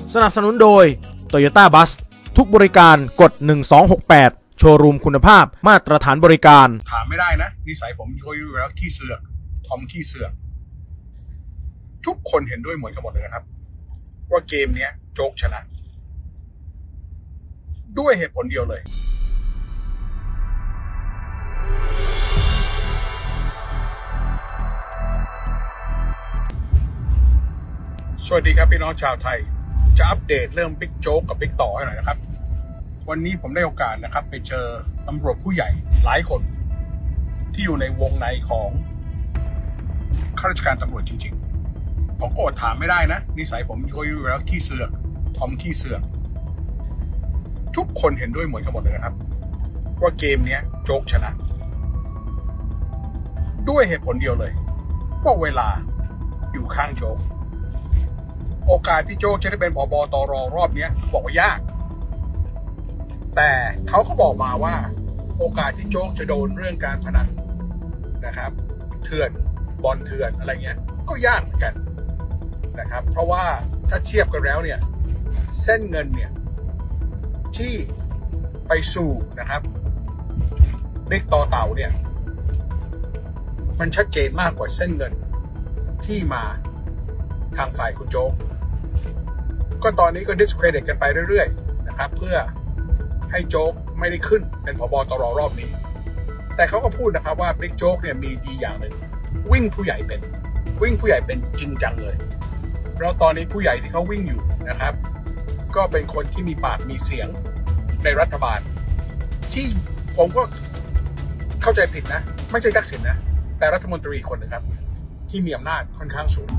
สนับสนุนโดย Toyota Bus ทุกบริการกด1268โชว์รูมคุณภาพมาตรฐานบริการถามไม่ได้นะนิสัยผมเคยอยู่แล้วขี้เสือกทอมขี้เสือกทุกคนเห็นด้วยเหมือนกันหมดเลยนะครับว่าเกมนี้โจ๊กชนะด้วยเหตุผลเดียวเลยสวัสดีครับพี่น้องชาวไทยจะอัปเดตเรื่องบิ๊กโจ๊กกับบิ๊กต่อให้หน่อยนะครับวันนี้ผมได้โอกาสนะครับไปเจอตำรวจผู้ใหญ่หลายคนที่อยู่ในวงในของข้าราชการตำรวจจริงๆผมก็อดถามไม่ได้นะนิสัยผมเคยอยู่แล้วขี้เสือกทอมขี้เสือกทุกคนเห็นด้วยเหมือนกันหมดเลยนะครับว่าเกมนี้โจ๊กชนะด้วยเหตุผลเดียวเลยว่าเวลาอยู่ข้างโจ๊กโอกาสที่โจ๊กจะได้เป็นผบ.ตร.รอบนี้บอกว่ายากแต่เขาก็บอกมาว่าโอกาสที่โจ๊กจะโดนเรื่องการพนันนะครับเถื่อนบอลเถื่อนอะไรเงี้ยก็ยากเหมือนกันนะครับเพราะว่าถ้าเทียบกันแล้วเนี่ยเส้นเงินเนี่ยที่ไปสู่นะครับบิ๊กต่อเต่าเนี่ยมันชัดเจนมากกว่าเส้นเงินที่มาทางฝ่ายคุณโจ๊กก็ตอนนี้ก็ discredit กันไปเรื่อยๆนะครับเพื่อให้โจ๊กไม่ได้ขึ้นเป็นผบ.ตร.รอบนี้แต่เขาก็พูดนะครับว่าบิ๊กโจ๊กเนี่ยมีดีอย่างหนึ่งวิ่งผู้ใหญ่เป็นจริงจังเลยแล้วตอนนี้ผู้ใหญ่ที่เขาวิ่งอยู่นะครับก็เป็นคนที่มีปากมีเสียงในรัฐบาลที่ผมก็เข้าใจผิดนะไม่ใช่ทักษิณนะแต่รัฐมนตรีคนหนึ่งครับที่มีอำนาจค่อนข้างสูง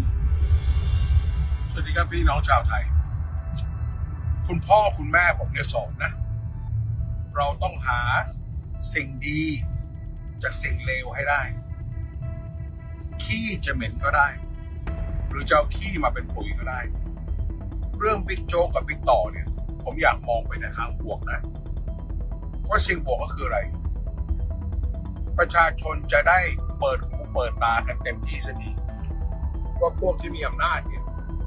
สวัสดีครับพี่น้องชาวไทยคุณพ่อคุณแม่ผมเนี่ยสอนนะเราต้องหาสิ่งดีจากสิ่งเลวให้ได้ขี้จะเหม็นก็ได้หรือจะเอาขี้มาเป็นปุ๋ยก็ได้เรื่องบิ๊กโจ๊กกับบิ๊กต่อเนี่ยผมอยากมองไปในทางบวกนะว่าสิ่งบวกก็คืออะไรประชาชนจะได้เปิดหูเปิดตากันเต็มที่สักทีว่าพวกที่มีอำนาจเนี่ย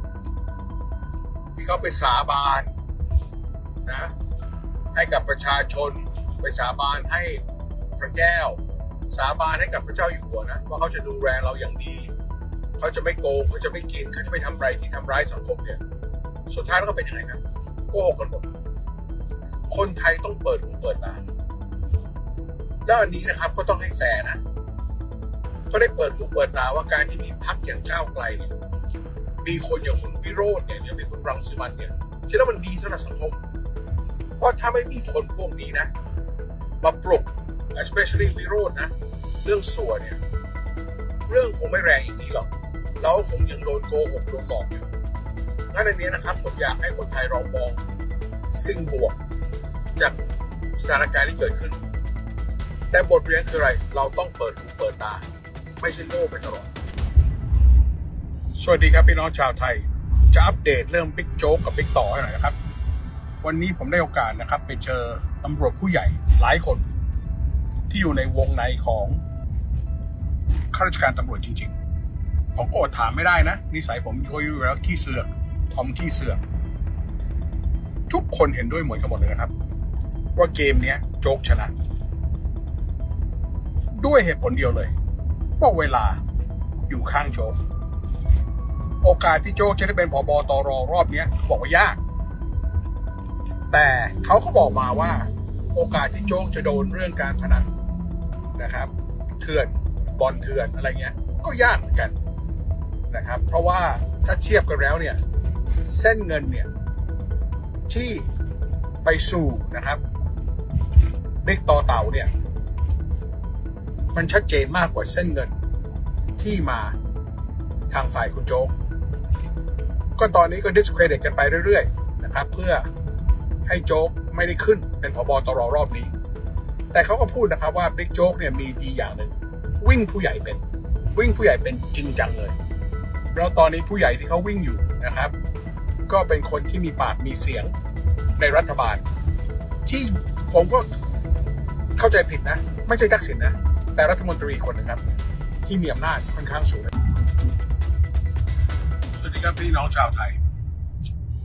ที่เขาไปสาบานนะให้กับประชาชนไปสาบานให้พระแก้วสาบานให้กับพระเจ้าอยู่หัวนะว่าเขาจะดูแลเราอย่างดีเขาจะไม่โกงเขาจะไม่กินเขาจะไม่ทำอะไรที่ทำร้ายสังคมเนี่ยสุดท้ายแล้วก็เป็นยังไงนะโกหกกันหมดคนไทยต้องเปิดหูเปิดตาแล้วอันนี้นะครับก็ต้องให้แฟร์นะก็ได้เปิดหูเปิดตาว่าการที่มีพรรคอย่างก้าวไกลเนี่ยมีคนอย่างคุณวิโรจน์เนี่ยมีคุณรังสิมันเนี่ยที่แล้วมันดีสำหรับสังคมเพราะถ้าไม่มีคนพวกนี้นะมาปลุก especially วิโรจน์นะเรื่องสัวเนี่ยเรื่องคงไม่แรงอย่างนี้หรอกเราคงยังโดนโกหกโดนหลอกอยู่งั้นในนี้นะครับผมอยากให้คนไทยเรามองสิ่งบวกจากสถานการณ์ที่เกิดขึ้นแต่บทเรียนคืออะไรเราต้องเปิดหูเปิดตาไม่ใช่โง่ไปตลอดสวัสดีครับพี่น้องชาวไทยจะอัปเดตเรื่องบิ๊กโจ๊กกับบิ๊กต่อให้หน่อยนะครับวันนี้ผมได้โอกาสนะครับไปเจอตำรวจผู้ใหญ่หลายคนที่อยู่ในวงในของข้าราชการตำรวจจริงๆผมก็อดถามไม่ได้นะนิสัยผมเคยอยู่แล้วขี้เสือกทอมขี้เสือกทุกคนเห็นด้วยเหมือนกันหมดเลยนะครับว่าเกมนี้โจ๊กชนะด้วยเหตุผลเดียวเลยว่าเวลาอยู่ข้างโจ๊กโอกาสที่โจ๊กจะได้เป็นผบ.ตร.รอบนี้บอกว่ายากแต่เขาก็บอกมาว่าโอกาสที่โจ๊กจะโดนเรื่องการพนันนะครับเถื่อนบอลเถื่อนอะไรเงี้ยก็ยากเหมือนกันนะครับเพราะว่าถ้าเทียบกันแล้วเนี่ยเส้นเงินเนี่ยที่ไปสู่นะครับบิ๊กต่อเต่าเนี่ยมันชัดเจนมากกว่าเส้นเงินที่มาทางฝ่ายคุณโจ๊กก็ตอนนี้ก็ discredit กันไปเรื่อยๆนะครับเพื่อให้โจ๊กไม่ได้ขึ้นเป็นผบ.ตร.รอบนี้แต่เขาก็พูดนะครับว่าบิ๊กโจ๊กเนี่ยมีดีอย่างหนึ่งวิ่งผู้ใหญ่เป็นจริงจังเลยแล้วตอนนี้ผู้ใหญ่ที่เขาวิ่งอยู่นะครับก็เป็นคนที่มีปากมีเสียงในรัฐบาลที่ผมก็เข้าใจผิดนะไม่ใช่ทักษิณนะแต่รัฐมนตรีคนหนึ่งครับที่มีอำนาจค่อนข้างสูงสวัสดีครับพี่น้องชาวไทย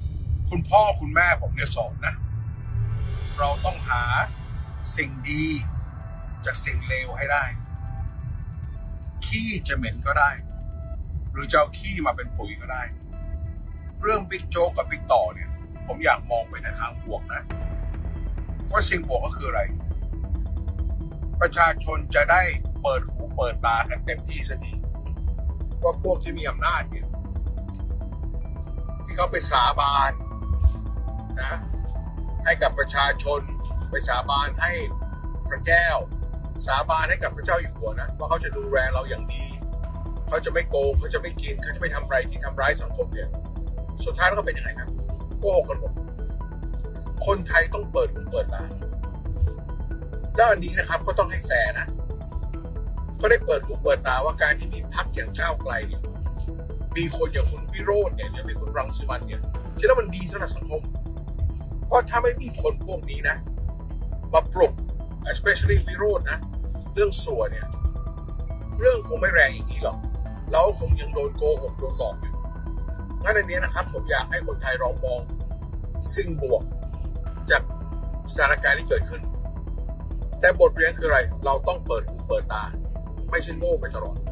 คุณพ่อคุณแม่ผมเนี่ยสอนนะเราต้องหาสิ่งดีจากสิ่งเลวให้ได้ขี้จะเหม็นก็ได้หรือจะเอาขี้มาเป็นปุ๋ยก็ได้เรื่องบิ๊กโจ๊กกับบิ๊กต่อเนี่ยผมอยากมองไปในทางบวกนะว่าสิ่งบวกก็คืออะไรประชาชนจะได้เปิดหูเปิดตากันเต็มที่สักทีว่าพวกที่มีอำนาจเนี่ยที่เขาไปสาบานนะให้กับประชาชนไปสาบานให้พระแก้วสาบานให้กับพระเจ้าอยู่หัวนะว่าเขาจะดูแลเราอย่างดีเขาจะไม่โกงเขาจะไม่กินเขาจะไม่ทำอะไรที่ทำร้ายสังคมเนี่ยสุดท้ายแล้วก็เป็นยังไงครับโกหกกันหมดคนไทยต้องเปิดหูเปิดตาด้านนี้นะครับก็ต้องให้แฟร์นะก็ได้เปิดหูเปิดตาว่าการที่มีพรรคอย่างก้าวไกลเนี่ยมีคนอย่างคุณวิโรจน์เนี่ยมีคุณรังสิมันเนี่ยที่แล้วมันดีสำหรับสังคมเพราะถ้าไม่มีคนพวกนี้นะมาปลุก especially วิโรจน์นะเรื่องสัวเนี่ยเรื่องคงไม่แรงอย่างนี้หรอกเราคงยังโดนโกหกโดนหลอกอยู่งั้นในนี้นะครับผมอยากให้คนไทยลองมองสิ่งบวกจากสถานการณ์ที่เกิดขึ้นแต่บทเรียนคืออะไรเราต้องเปิดหูเปิดตาไม่ใช่โง่ไปตลอด